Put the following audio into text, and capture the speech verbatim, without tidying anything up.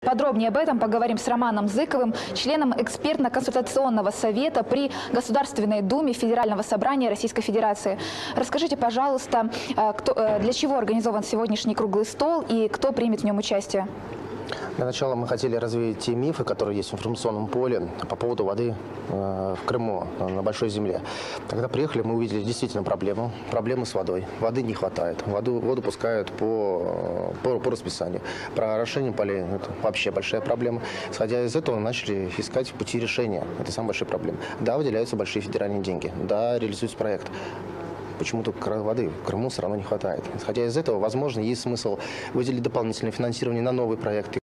Подробнее об этом поговорим с Романом Зыковым, членом экспертно-консультационного совета при Государственной Думе Федерального собрания Российской Федерации. Расскажите, пожалуйста, кто, для чего организован сегодняшний круглый стол и кто примет в нем участие? Для начала мы хотели развеять те мифы, которые есть в информационном поле по поводу воды э, в Крыму, на большой земле. Когда приехали, мы увидели действительно проблему. Проблемы с водой. Воды не хватает. Воду, воду пускают по, по, по расписанию. Про орошение полей – это вообще большая проблема. Исходя из этого, начали искать пути решения этой самой большой проблемы. Да, выделяются большие федеральные деньги. Да, реализуется проект. Почему-то воды в Крыму все равно не хватает. Исходя из этого, возможно, есть смысл выделить дополнительное финансирование на новые проекты.